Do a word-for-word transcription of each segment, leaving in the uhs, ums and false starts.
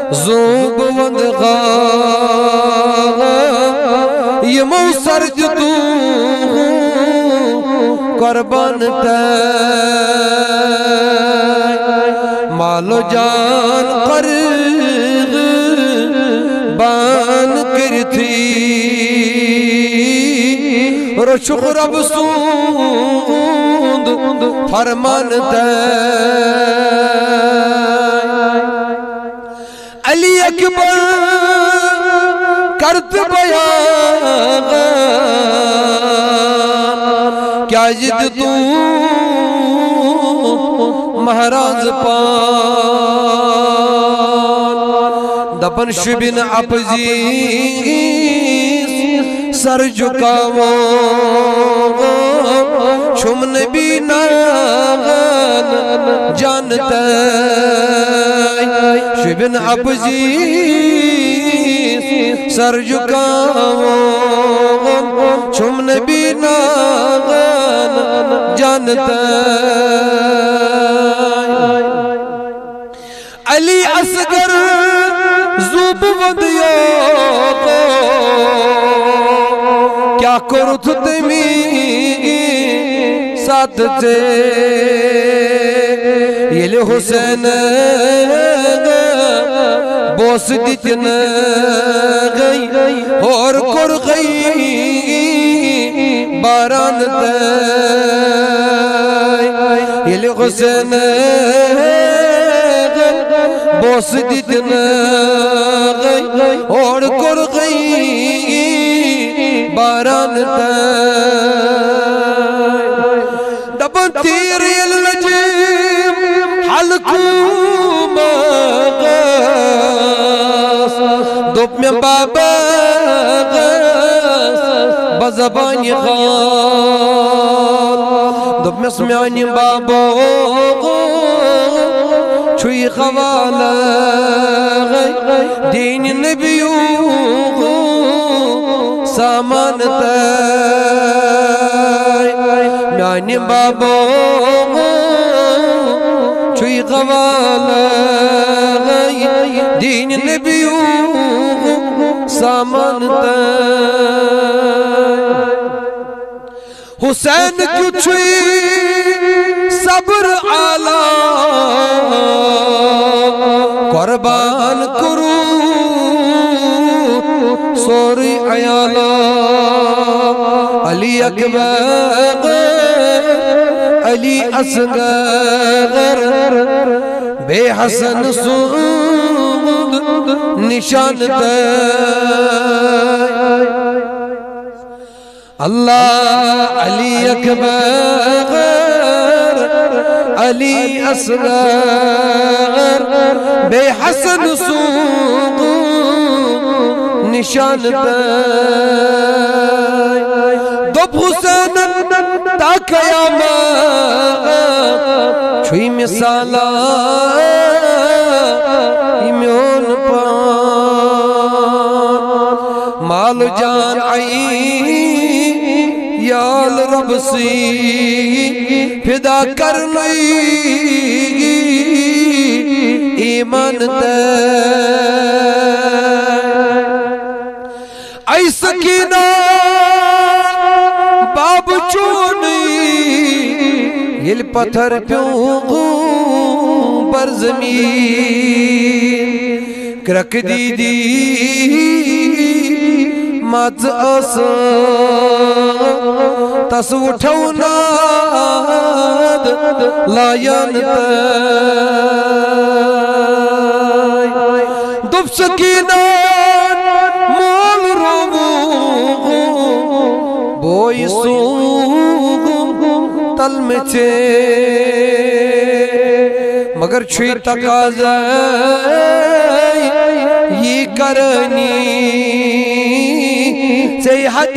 زوب وند غاغ یمو سرج تو قربان تے مالو جان قرغ بان کرتی رشق رب سوند فرمان تے علی اکبر کرت بیان کیا جد تو مہراز پان دپن شبن اپزیس سر جھکاو چھم نبی ناغن جانتا شبن اپزیس سر جھکاو چھم نبی ناغن جانتا علی اصغر زوب ودیو کیا کرت تمی ساتھ تے یہ حسین بوس دیتن گئی اور کر گئی باران تے یہ حسین بوس دیتن گئی اور کر گئی باران تے دبن تیر النجم حلقو مغاس دوب میں بابا غاس بزبانی خال دوب میں سمیانی بابا چھوئی خوالا دین نبیو سامان تائی میانی بابا چھوئی خوالا دین نبیو سامان تائی حسین کیوں چھوئی صبر آلہ قربان کرو سوری عیالا علی اکبر علی اصغر بے حسن سود نشان تے اللہ علی اکبر علی اصغر بے حسن سود نشان تے دوب حسین تا قیامت چھوئی مثالا ایمیون پان مال جان آئی یال رب سی فدا کرنی ایمان تے ای سکینہ باب چونی یل پتھر پیوں پر زمین کرک دی دی مات آسان تس اٹھونا لائن تائی دب سکینہ مول رومو بوئی سوگ تل میں چھے مگر چھوئی تقاضائی یہ کرنی سے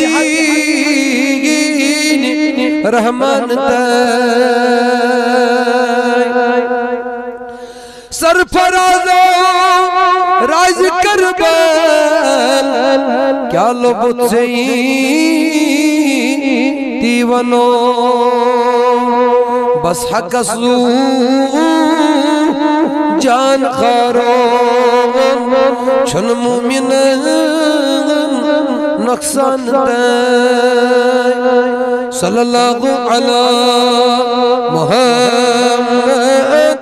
حدین رحمان تائی سرفرازہ راز کربل کیا لبت سے دیوانو بس حق سو جان خارون چھن مومن نقصان دے صلی اللہ علی محمد